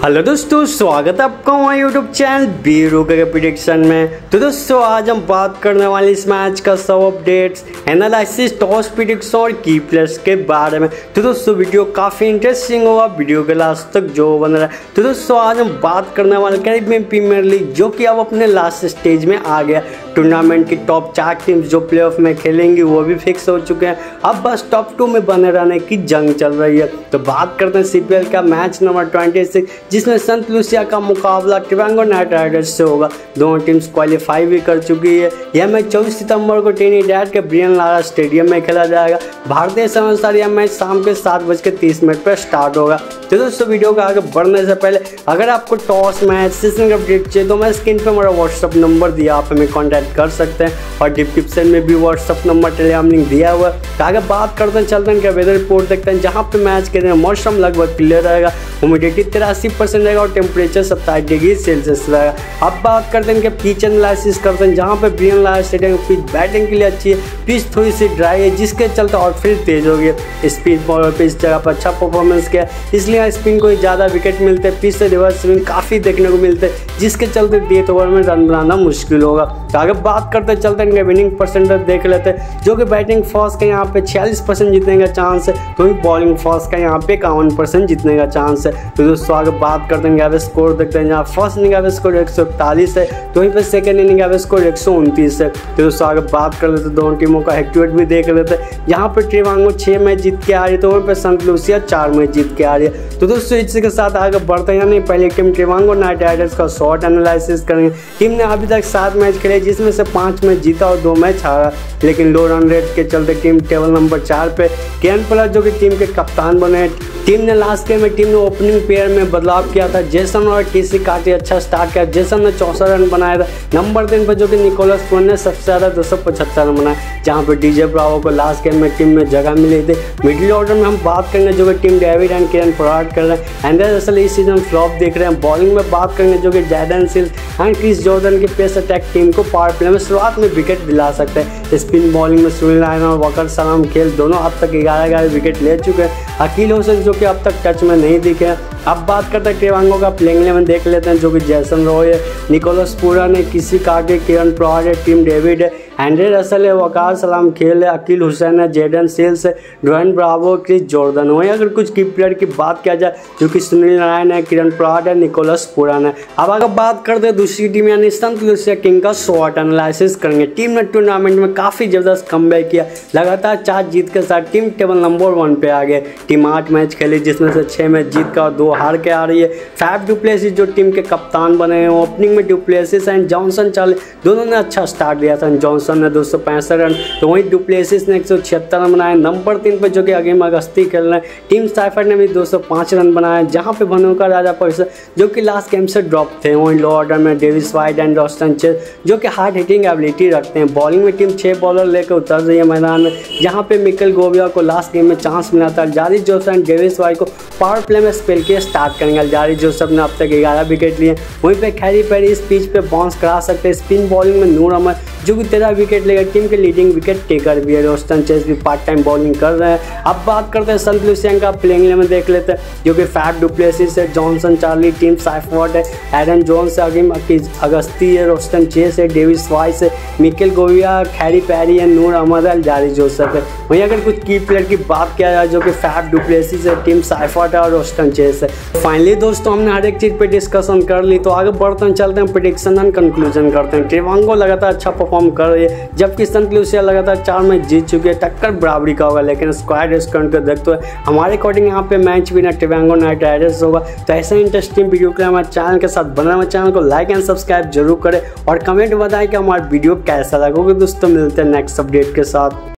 Hello दोस्तों, स्वागत है आपका हमारे यूट्यूब चैनल बीरू के प्रेडिक्शन में। तो दोस्तों आज हम बात करने वाले इस मैच का सब अपडेट्स, एनालिसिस, टॉस प्रेडिक्शन और की प्लेयर्स के बारे में। तो दोस्तों वीडियो काफ़ी इंटरेस्टिंग होगा, वीडियो के लास्ट तक जो बन रहा है। तो दोस्तों आज हम बात करने वाले कैरेबियन प्रीमियर लीग, जो कि अब अपने लास्ट स्टेज में आ गया। टूर्नामेंट की टॉप 4 टीम्स जो प्लेऑफ में खेलेंगी वो भी फिक्स हो चुके हैं। अब बस टॉप 2 में बने रहने की जंग चल रही है। तो बात करते हैं CPL का मैच नंबर 26, जिसमें संत लूसिया का मुकाबला ट्रिवेंगो नाइट राइडर्स से होगा। दोनों टीम्स क्वालिफाई भी कर चुकी है। यह मैच 24 सितंबर को ट्रिनिडैड के ब्रियन लारा स्टेडियम में खेला जाएगा। भारतीय समय अनुसार यह मैच शाम के 7:30 पर स्टार्ट होगा। तो दोस्तों वीडियो को आगे बढ़ने से पहले अगर आपको टॉस मैच सीजन अपडेट चाहिए तो मैं स्क्रीन पर हमारा व्हाट्सअप नंबर दिया, आप हमें कॉन्टैक्ट कर सकते हैं और डिस्क्रिप्शन में भी व्हाट्सअप नंबर, टेलीग्राम लिंक दिया हुआ है। तो आगे बात करते हैं, चलते हैं क्या वेदर रिपोर्ट देखते हैं, जहाँ पे मैच के दिन मौसम लगभग क्लियर रहेगा, ह्यूमिडिटी 83% रहेगा और टेम्परेचर 27 डिग्री सेल्सियस रहेगा। अब बात करते हैं कि पिच एनालिसिस करते हैं, जहाँ पे ब्रियन लारा स्टेडियम की पिच बैटिंग के लिए अच्छी है, पिच थोड़ी सी ड्राई है, जिसके चलते आउटफील्ड तेज हो गई। स्पिन बॉलर पे इस जगह पर अच्छा परफॉर्मेंस किया, इसलिए स्पिन को ज़्यादा विकेट मिलते हैं, पिच से रिवर्स स्विंग काफ़ी देखने को मिलते हैं, जिसके चलते डेथ ओवर में रन बनाना मुश्किल होगा। तो आगे बात करते चलते हैं विनिंग परसेंटेज देख लेते हैं, जो कि बैटिंग फर्स्ट का यहाँ पे 46% जीतने का चांस है, तो ही बॉलिंग फर्स्ट का यहाँ पे 51% जीतने का चांस है। तो दोस्तों आगे बात करते हैं एवरेज स्कोर देखते हैं, जहाँ फर्स्ट इनिंग एवरेज स्कोर 141 है, तो वहीं पर सेकंड इनिंग एवरेज स्कोर 129 है। तो दोस्तों आगे बात कर लेते हैं दोनों टीमों का हेड टू हेड भी देख लेते हैं, यहाँ पर ट्रिवेंगो 6 मैच जीत के आ रही है, तो वहीं पर संत लूसिया 4 मैच जीत के आ रही है। तो दोस्तों इसी के साथ आगे बढ़ते हैं, नहीं पहले टीम ट्रिवेंगो नाइट राइडर्स का शॉर्ट एनालिसिस करेंगे। टीम ने अभी तक 7 मैच खेले, जिसमें से 5 मैच जीता और 2 मैच हारा, लेकिन लो रन रेट के चलते टीम टेबल नंबर 4 पे। केएन पॉलार्ड जो कि टीम के कप्तान बने। टीम ने लास्ट गेम में टीम ने ओपनिंग पेयर में बदलाव किया था, जेसन और केसी कार्टी अच्छा स्टार्ट किया। जेसन ने 64 रन बनाया था। नंबर 3 पर जो कि निकोलस पूरन ने सबसे ज़्यादा 275 रन बनाए, जहाँ पर डीजे ब्रावो को लास्ट गेम में टीम में जगह मिली थी। मिडिल ऑर्डर में हम बात करेंगे, जो कि Tim David and KN Pollard कर रहे हैं। एंड्रे रसेल इस सीजन फ्लॉप देख रहे हैं। बॉलिंग में बात करेंगे, जो कि Jayden Seales and Chris Jordan के पेस अटैक टीम को पावर प्ले में शुरुआत में विकेट दिला सकते हैं। स्पिन बॉलिंग में सुनील नारायण और वकार सलाम खेल दोनों अब तक 11 विकेट ले चुके हैं। अकील हुसैन जो कि अब तक टच में नहीं दिखे। अब बात करते हैं ट्रिवेंगो का प्लेइंग इलेवन देख लेते हैं, जो कि जैसन रॉय है, निकोलस पूरन है, किसी काटे, किरण पॉलार्ड है, टीम डेविड है, एंड्रे रसेल है, वकार सलाम खेल है, अकील हुसैन है, जेडन सेल्स है, ड्वेन ब्रावो, क्रिस जॉर्डन हो। अगर कुछ की प्लेयर की बात किया जाए, जो कि सुनील नारायण है, किरण पॉलार्ड है, निकोलस पूरन है। अब अगर बात करते हैं दूसरी टीम यानी संत लूसिया किंग का शॉर्ट एनालिसिस करेंगे। टीम ने टूर्नामेंट में काफ़ी ज़बरदस्त कमबैक किया, लगातार 4 जीत के साथ टीम टेबल नंबर 1 पे आ गए। टीम 8 मैच खेली, जिसमें से 6 मैच जीत का और 2 हार के आ रही है। फैफ डु प्लेसिस जो टीम के कप्तान बने हैं, ओपनिंग में du Plessis and Johnson Charles दोनों ने अच्छा स्टार्ट दिया था। जॉनसन ने 265 रन, तो वहीं डु प्लेसिस ने 176 रन बनाए। नंबर 3 पर जो कि अगेम अगस्ती खेल रहे हैं। टीम साइफर ने भी 205 रन बनाए, जहां पे भनुका राजा परिसर जो कि लास्ट गेम से ड्रॉप थे। वहीं लो ऑर्डर में David Wiese and Roston Chase जो कि हार्ड हिटिंग एबिलिटी रखते हैं। बॉलिंग में टीम 6 बॉलर लेकर उतर रही है मैदान में, जहाँ पे मिकेल गोविया को लास्ट गेम में चांस मिला था। Alzarri Joseph and David Wiese को पावर प्ले में स्पेल के स्टार्ट करेंगे। अल्जारी जोसेफ ने अब तक 11 विकेट लिए। वहीं पे कैरी पेरी इस पिच पे बाउंस करा सकते हैं। स्पिन बॉलिंग में नूर अहमद जो कि 13 विकेट लेकर टीम के लीडिंग विकेट टेकर भी है। रोस्टन चेस भी पार्ट टाइम बॉलिंग कर रहे हैं। अब बात करते हैं संत लूसिया का प्लेइंग इलेवन देख लेते हैं, जो कि फैफ डु प्लेसिस है, जॉनसन चार्ली, टीम साइफवर्ड है, एरन जोन्स है, अगेम अगस्ती है, रोस्टन चेस है, डेविस वाइस है, मिकेल गोविया, कैरी पेरी है, नूर अहमद है, अल्जारी जोसेफ है। वहीं अगर कुछ की प्लेयर की बात किया जाए, जो कि फैफ डु प्लेसिस है, टीम साइफवर्ड है और रोस्टन चेस है। फाइनली दोस्तों हमने हर एक चीज़ पे डिस्कशन कर ली, तो आगे बढ़ते हैं, चलते हैं प्रेडिक्शन एंड कंक्लूजन करते हैं। ट्रिवेंगो लगातार अच्छा परफॉर्म कर रही है, जबकि संत लूसिया लगातार 4 मैच जीत चुकी है। टक्कर बराबरी का होगा, लेकिन स्क्वाड स्कोर को देखते हुए हमारे अकॉर्डिंग यहाँ पे मैच भी ना ट्रिवेंगो नाइट राइडर्स होगा। तो ऐसा इंटरेस्टिंग वीडियो के लिए हमारे चैनल के साथ बना हुआ चैनल को लाइक एंड सब्सक्राइब जरूर करें और कमेंट बताएं कि हमारा वीडियो कैसा लगा। दोस्तों मिलते हैं नेक्स्ट अपडेट के साथ।